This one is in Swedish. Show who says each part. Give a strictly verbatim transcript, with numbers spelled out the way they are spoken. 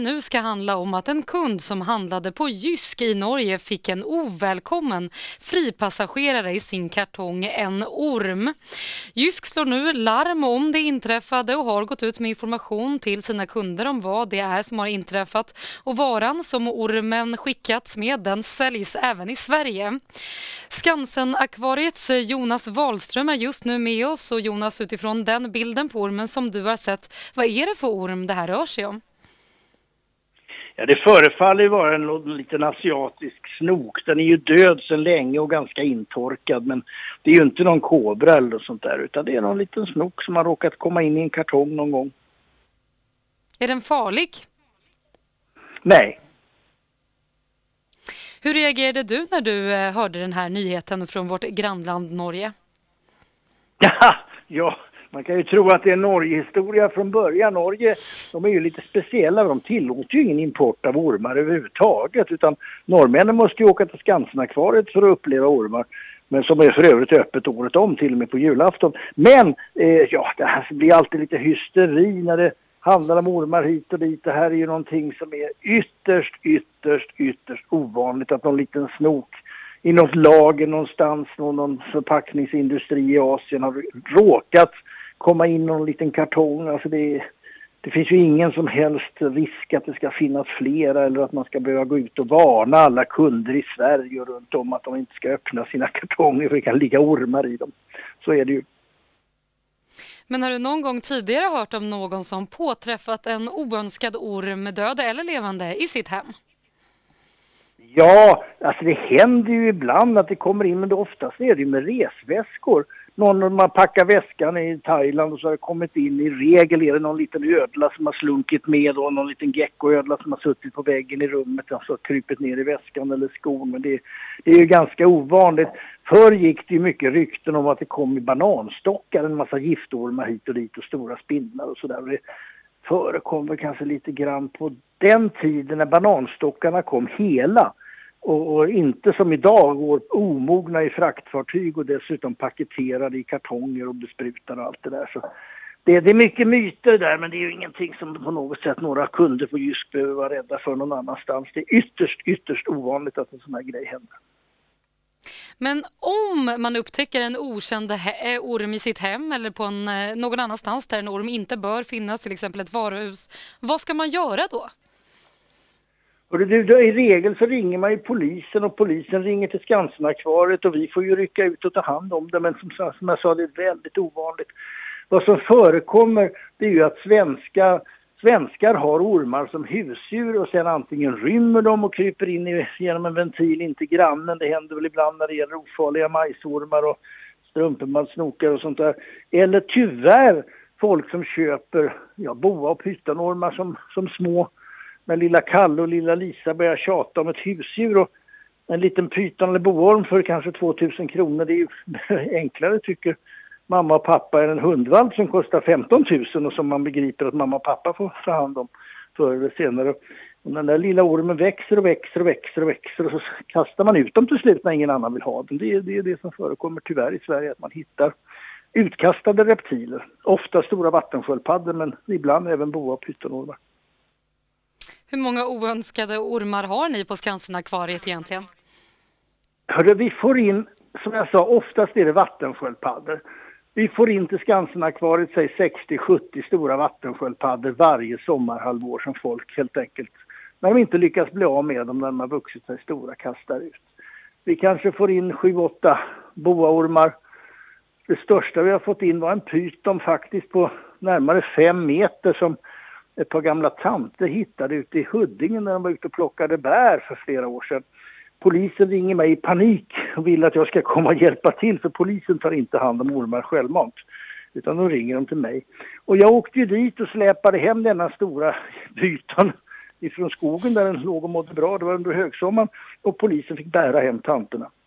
Speaker 1: nu ska handla om att en kund som handlade på Jysk i Norge fick en ovälkommen fripassagerare i sin kartong, en orm. Jysk slår nu larm om det inträffade och har gått ut med information till sina kunder om vad det är som har inträffat, och varan som ormen skickats med, den säljs även i Sverige. Skansen-akvariets Jonas Wahlström är just nu med oss, och Jonas, utifrån den bilden på ormen som du har sett, vad är det för orm det här rör sig om?
Speaker 2: Ja, det förefaller vara en liten asiatisk snok. Den är ju död sedan länge och ganska intorkad, men det är ju inte någon kobra eller sånt där, utan det är någon liten snok som har råkat komma in i en kartong någon gång.
Speaker 1: Är den farlig?
Speaker 2: Nej.
Speaker 1: Hur reagerade du när du hörde den här nyheten från vårt grannland Norge?
Speaker 2: Ja, man kan ju tro att det är Norge-historia från början. Norge, de är ju lite speciella. De tillåter ju ingen import av ormar överhuvudtaget. Utan norrmännen måste ju åka till Skansen-akvariet för att uppleva ormar. Men som är för övrigt öppet året om, till och med på julafton. Men eh, ja, det här blir alltid lite hysteri när det handlar om ormar hit och dit. Det här är ju någonting som är ytterst, ytterst, ytterst ovanligt. Att någon liten snok i något lager någonstans, någon förpackningsindustri i Asien har råkat komma in någon liten kartong. Alltså det, det finns ju ingen som helst risk att det ska finnas flera, eller att man ska behöva gå ut och varna alla kunder i Sverige och runt om att de inte ska öppna sina kartonger för det kan ligga ormar i dem. Så är det ju.
Speaker 1: Men har du någon gång tidigare hört om någon som påträffat en oönskad orm, död eller levande, i sitt hem?
Speaker 2: Ja, alltså det händer ju ibland att det kommer in, men det oftast är det ju med resväskor. Någon när man packar väskan i Thailand och så har det kommit in, i regel är det någon liten ödla som har slunkit med och någon liten geckoödla som har suttit på väggen i rummet och så krypit ner i väskan eller skon. Men det, det är ju ganska ovanligt. Förr gick det ju mycket rykten om att det kom i bananstockar en massa giftormar hit och dit och stora spindlar och sådär. Det förekommer kanske lite grann på den tiden när bananstockarna kom hela. Och, och inte som idag går omogna i fraktfartyg och dessutom paketerade i kartonger och besprutade och allt det där. Så det, det är mycket myter där, men det är ju ingenting som på något sätt några kunder på Jysk behöver vara rädda för någon annanstans. Det är ytterst, ytterst ovanligt att en sån här grej händer.
Speaker 1: Men om man upptäcker en okänd he- orm i sitt hem eller på en, någon annanstans där en orm inte bör finnas, till exempel ett varuhus, vad ska man göra då?
Speaker 2: Och det, det, i regel så ringer man ju polisen och polisen ringer till Skansen-akvariet och vi får ju rycka ut och ta hand om det. Men som, som jag sa, det är väldigt ovanligt. Vad som förekommer, det är ju att svenska, svenskar har ormar som husdjur och sen antingen rymmer de och kryper in i, genom en ventil in till grannen. Det händer väl ibland när det gäller ofarliga majsormar och strumpemadsnokar och sånt där. Eller tyvärr folk som köper ja, boa och pytonormar som, som små. När lilla Kalle och lilla Lisa börjar tjata om ett husdjur och en liten pyton eller boorm för kanske tvåtusen kronor. Det är ju enklare tycker mamma och pappa än en hundvalp som kostar femton tusen och som man begriper att mamma och pappa får ta hand om förr eller senare. Och den där lilla ormen växer och växer och växer och växer och så kastar man ut dem till slut när ingen annan vill ha dem. Det är det, är det som förekommer tyvärr i Sverige, att man hittar utkastade reptiler. Ofta stora vattensköldpaddor men ibland även boa och pytonormar.
Speaker 1: Hur många oönskade ormar har ni på Skansen-akvariet egentligen?
Speaker 2: Hörde, vi får in, som jag sa, oftast är det vattensköldpaddor. Vi får in till Skansen-akvariet, säg sextio sjuttio stora vattensköldpaddor varje sommarhalvår som folk helt enkelt, när de inte lyckas bli av med dem när de har vuxit sig stora, kastar ut. Vi kanske får in sju åtta boaormar. Det största vi har fått in var en pyton faktiskt på närmare fem meter som ett par gamla tanter hittade ute i Huddinge när de var ute och plockade bär för flera år sedan. Polisen ringer mig i panik och vill att jag ska komma och hjälpa till, för polisen tar inte hand om ormar självmant utan de ringer dem till mig. Och jag åkte ju dit och släpade hem denna stora pyton ifrån skogen där den låg och mådde bra. Det var under högsommaren och polisen fick bära hem tanterna.